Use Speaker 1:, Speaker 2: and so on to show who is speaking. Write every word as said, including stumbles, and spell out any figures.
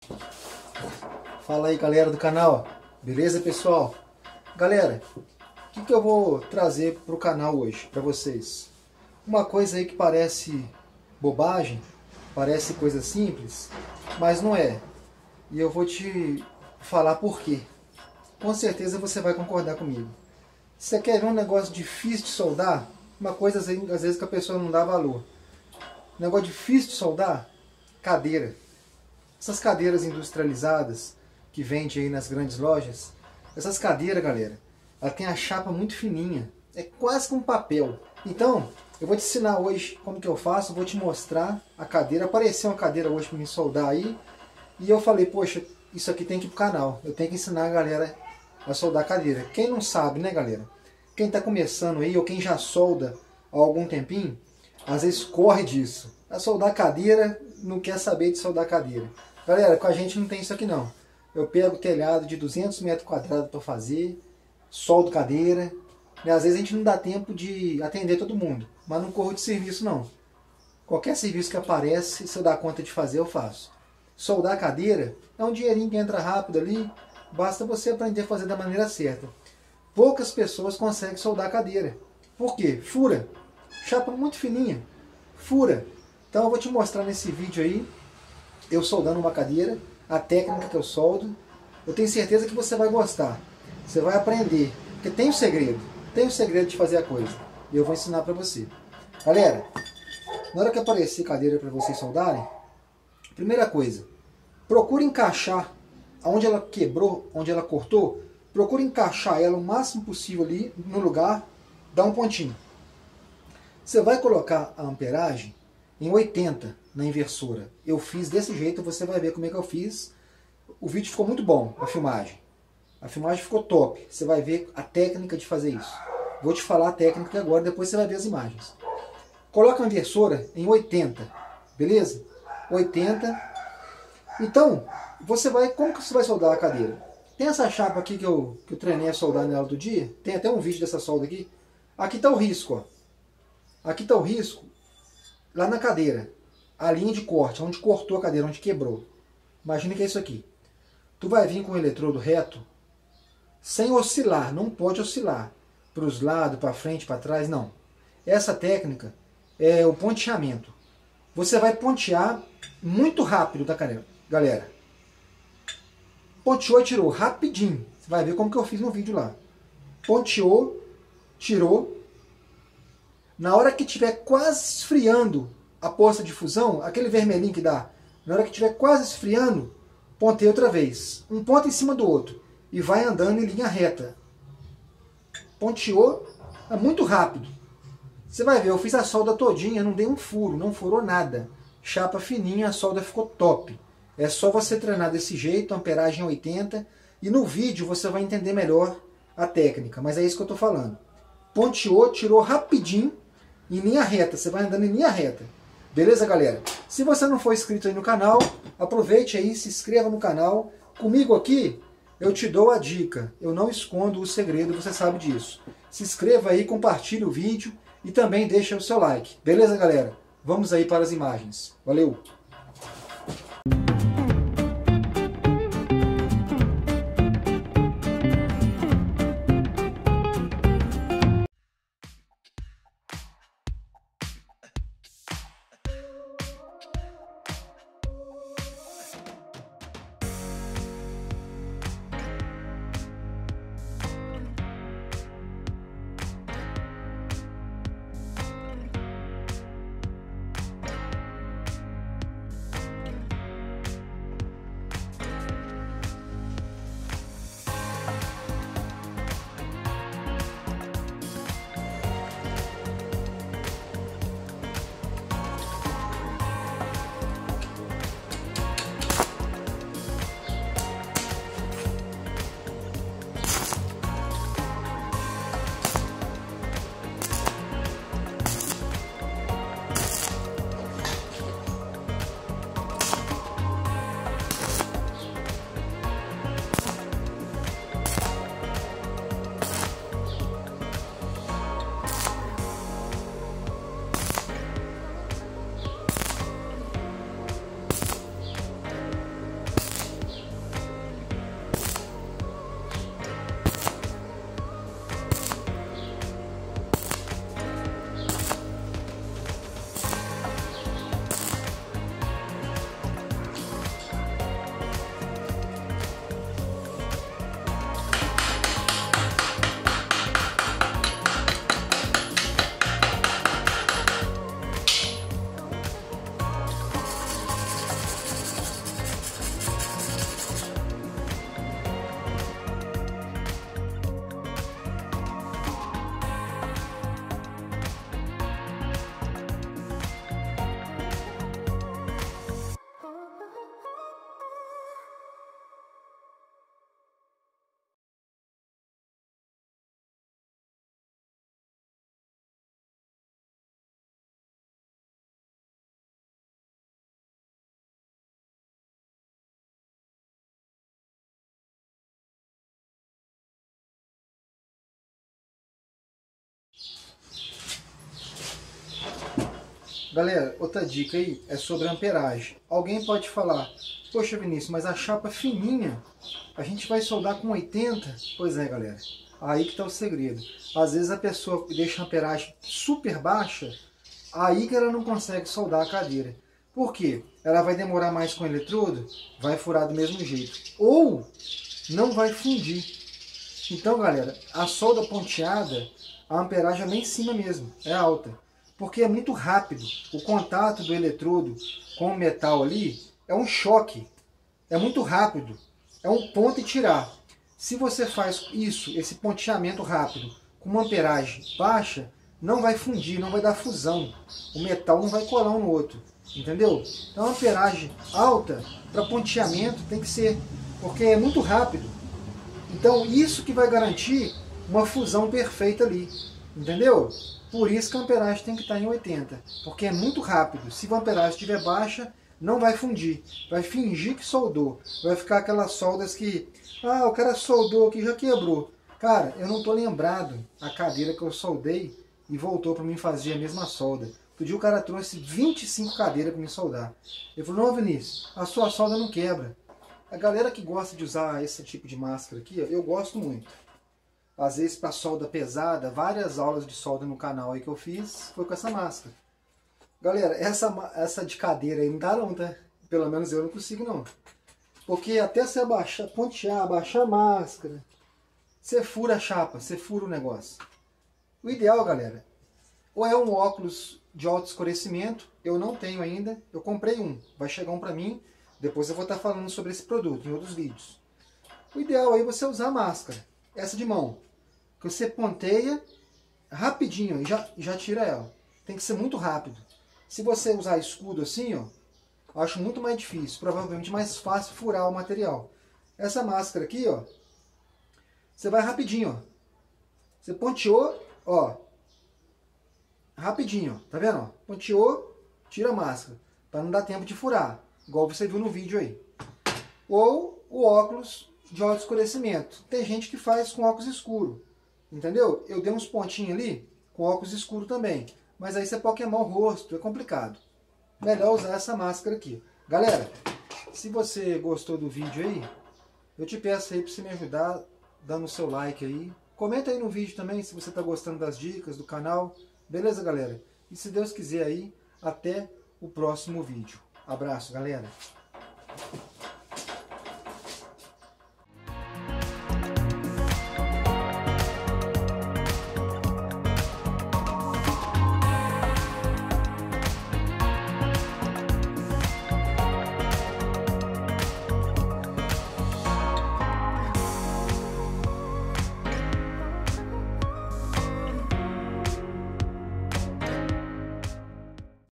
Speaker 1: Fala aí, galera do canal, beleza, pessoal? Galera, o que, que eu vou trazer para o canal hoje para vocês? Uma coisa aí que parece bobagem, parece coisa simples, mas não é. E eu vou te falar por quê. Com certeza você vai concordar comigo. Você quer ver um negócio difícil de soldar? Uma coisa às vezes que a pessoa não dá valor. Um negócio difícil de soldar? Cadeira. Essas cadeiras industrializadas que vende aí nas grandes lojas, essas cadeiras, galera, ela tem a chapa muito fininha, é quase como papel. Então, eu vou te ensinar hoje como que eu faço, vou te mostrar a cadeira. Apareceu uma cadeira hoje para me soldar aí, e eu falei, poxa, isso aqui tem que ir pro canal, eu tenho que ensinar a galera a soldar a cadeira. Quem não sabe, né, galera? Quem está começando aí, ou quem já solda há algum tempinho, às vezes corre disso. A soldar cadeira, não quer saber de soldar cadeira. Galera, com a gente não tem isso aqui não. Eu pego telhado de duzentos metros quadrados para fazer, soldo cadeira. E às vezes a gente não dá tempo de atender todo mundo, mas não corro de serviço não. Qualquer serviço que aparece, se eu dar conta de fazer, eu faço. Soldar a cadeira é um dinheirinho que entra rápido ali, basta você aprender a fazer da maneira certa. Poucas pessoas conseguem soldar a cadeira. Por quê? Fura. Chapa muito fininha. Fura. Então eu vou te mostrar nesse vídeo aí, eu soldando uma cadeira, a técnica que eu soldo. Eu tenho certeza que você vai gostar. Você vai aprender. Porque tem um segredo. Tem um segredo de fazer a coisa. E eu vou ensinar para você. Galera, na hora que aparecer cadeira para vocês soldarem, primeira coisa, procure encaixar onde ela quebrou, onde ela cortou, procure encaixar ela o máximo possível ali no lugar, dá um pontinho. Você vai colocar a amperagem em oitenta na inversora. Eu fiz desse jeito, você vai ver como é que eu fiz. O vídeo ficou muito bom, a filmagem. A filmagem ficou top. Você vai ver a técnica de fazer isso. Vou te falar a técnica agora, depois você vai ver as imagens. Coloca a inversora em oitenta, beleza? oitenta. Então, você vai, como que você vai soldar a cadeira? Tem essa chapa aqui que eu, que eu treinei a soldar nela do dia. Tem até um vídeo dessa solda aqui. Aqui está o risco, ó. Aqui está o risco. Lá na cadeira, a linha de corte, onde cortou a cadeira, onde quebrou. Imagina que é isso aqui. Tu vai vir com o eletrodo reto, sem oscilar, não pode oscilar. Para os lados, para frente, para trás, não. Essa técnica é o ponteamento. Você vai pontear muito rápido, tá, galera? Ponteou e tirou, rapidinho. Você vai ver como que eu fiz no vídeo lá. Ponteou, tirou. Na hora que estiver quase esfriando a poça de fusão, aquele vermelhinho que dá, na hora que estiver quase esfriando, pontei outra vez. Um ponto em cima do outro. E vai andando em linha reta. Ponteou, é muito rápido. Você vai ver, eu fiz a solda todinha, não dei um furo, não furou nada. Chapa fininha, a solda ficou top. É só você treinar desse jeito, amperagem oitenta, e no vídeo você vai entender melhor a técnica. Mas é isso que eu estou falando. Ponteou, tirou rapidinho, em linha reta, você vai andando em linha reta. Beleza, galera? Se você não for inscrito aí no canal, aproveite aí, se inscreva no canal. Comigo aqui, eu te dou a dica. Eu não escondo o segredo, você sabe disso. Se inscreva aí, compartilhe o vídeo e também deixa o seu like. Beleza, galera? Vamos aí para as imagens. Valeu! Galera, outra dica aí é sobre a amperagem. Alguém pode falar, poxa Vinícius, mas a chapa fininha, a gente vai soldar com oitenta? Pois é, galera, aí que está o segredo. Às vezes a pessoa deixa a amperagem super baixa, aí que ela não consegue soldar a cadeira. Por quê? Ela vai demorar mais com o eletrodo, vai furar do mesmo jeito. Ou não vai fundir. Então, galera, a solda ponteada, a amperagem é lá em cima mesmo, é alta. Porque é muito rápido. O contato do eletrodo com o metal ali é um choque. É muito rápido. É um ponto e tirar. Se você faz isso, esse ponteamento rápido, com uma amperagem baixa, não vai fundir, não vai dar fusão. O metal não vai colar um no outro. Entendeu? Então a amperagem alta para ponteamento tem que ser, porque é muito rápido. Então isso que vai garantir uma fusão perfeita ali. Entendeu? Por isso que a amperagem tem que estar em oitenta, porque é muito rápido. Se a amperagem estiver baixa, não vai fundir. Vai fingir que soldou. Vai ficar aquelas soldas que, ah, o cara soldou aqui, já quebrou. Cara, eu não estou lembrado a cadeira que eu soldei e voltou para mim fazer a mesma solda. Outro dia o cara trouxe vinte e cinco cadeiras para me soldar. Ele falou, não, Vinícius, a sua solda não quebra. A galera que gosta de usar esse tipo de máscara aqui, eu gosto muito. Às vezes para solda pesada, várias aulas de solda no canal aí que eu fiz, foi com essa máscara. Galera, essa, essa de cadeira aí não dá não, tá? Pelo menos eu não consigo não. Porque até você abaixar, pontear, abaixar a máscara, você fura a chapa, você fura o negócio. O ideal, galera, ou é um óculos de alto escurecimento, eu não tenho ainda, eu comprei um, vai chegar um para mim, depois eu vou estar falando sobre esse produto em outros vídeos. O ideal aí é você usar a máscara, essa de mão, que você ponteia rapidinho e já, já tira ela. Tem que ser muito rápido. Se você usar escudo assim, ó, eu acho muito mais difícil, provavelmente mais fácil furar o material. Essa máscara aqui, ó, você vai rapidinho, ó. Você ponteou, ó, rapidinho, ó, tá vendo? Ó? Ponteou, tira a máscara, para não dar tempo de furar, igual você viu no vídeo aí. Ou o óculos de alto escurecimento. Tem gente que faz com óculos escuro, entendeu? Eu dei uns pontinhos ali com óculos escuro também, mas aí você pode queimar o rosto, é complicado. Melhor usar essa máscara aqui. Galera, se você gostou do vídeo aí, eu te peço aí para você me ajudar dando o seu like aí. Comenta aí no vídeo também se você está gostando das dicas do canal. Beleza, galera? E se Deus quiser aí, até o próximo vídeo. Abraço, galera!